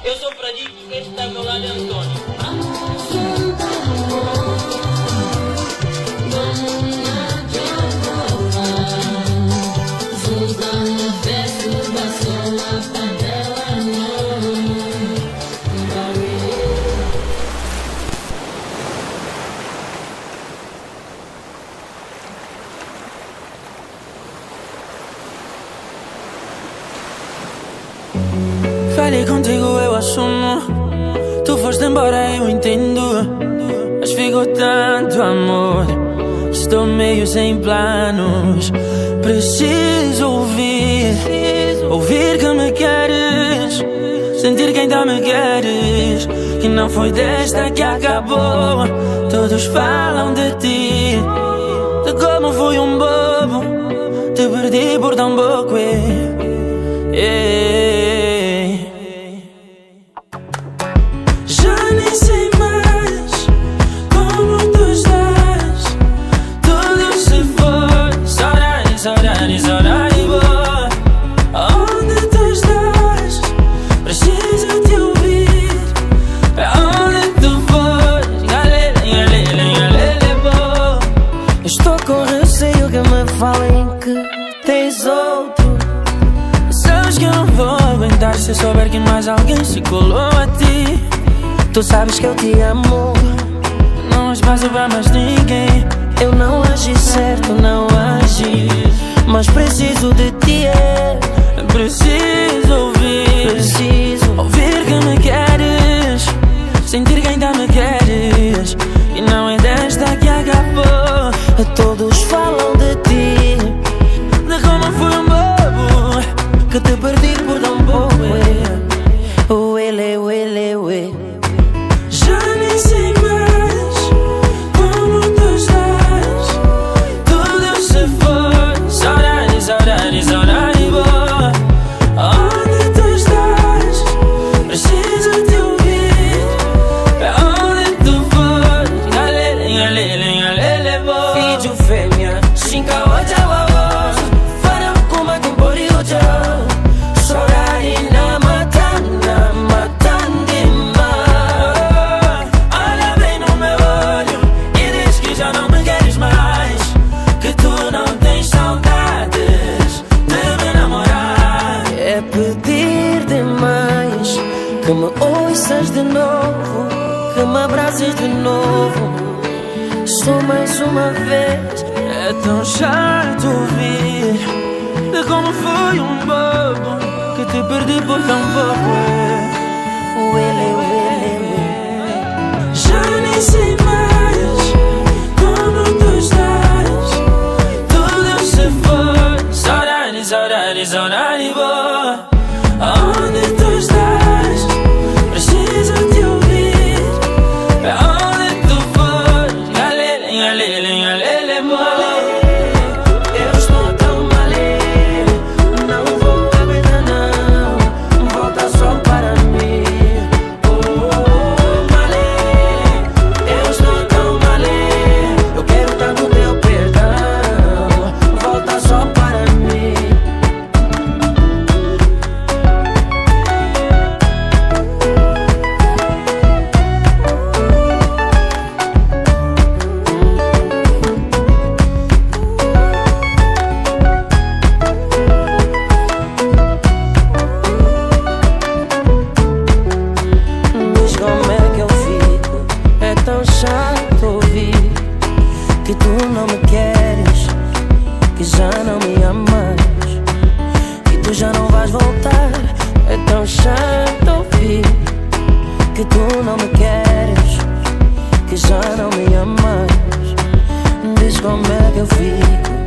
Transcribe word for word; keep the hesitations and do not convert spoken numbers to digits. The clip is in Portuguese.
Eu sou Fradique, este está ao meu lado é Antônio. Falei contigo, eu assumo. Tu foste embora, eu entendo. Mas ficou tanto amor. Estou meio sem planos. Preciso ouvir, ouvir que me queres, sentir que ainda me queres, que não foi desta que acabou. Todos falam de ti, de como fui um bobo, te perdi por tão pouco. eh, eh. Já nem sei mais como tu estás. Tudo se foi, saudade, saudade, saudade boa. Onde tu estás? Preciso te ouvir. Pra onde tu fores? Galera, galera, galera boa. Estou com receio que me falem que tens outro. Sabes que eu não vou aguentar se eu souber que mais alguém se colou a ti. Tu sabes que eu te amo, Não há espaço pra mais ninguém. eu não agi certo, não agi, mas preciso de ti, é. Preciso ouvir, Preciso ouvir que me queres, sentir que ainda me queres, e não é desta que acabou. Todos falam de ti, De como fui um bobo, que te perdi por tão pouco, é. Uele, uele, uele. já nem sei mais como tu estás. Tudo se foi, saudade, saudade, saudade boa. Onde tu estás? Preciso te ouvir. Pra onde tu fores? Galele, galele, galele boa. Filho fêmea, xinga oja wawa, fara kuma kumbori oja. Sorari na matana, matandima. Olha bem no meu olho e diz que já não me queres mais, que tu não tens saudades de me namorar. É pedir demais que me ouças de novo, que me abraces de novo. Só mais uma vez. É tão chato ouvir de como fui um bobo, que te perdi por tão pouco. Uele, uele, uele. Já nem sei mais como tu estás. Tudo se foi, saudade, saudade, saudade boa. Onde tu estás? Preciso te ouvir. Pra onde tu fores? Galele, galele, galele boa. Eu estou tão mal, não vou aguentar não. Volta só para mim. Oh, malê, eu estou tão mal, eu quero tanto teu perdão. Volta só para mim. Diz como é que eu fico, é tão chato ouvir que tu não me queres, que já não me amas, que tu já não vais voltar. É tão chato ouvir que tu não me queres, que já não me amas. Diz como é que eu fico,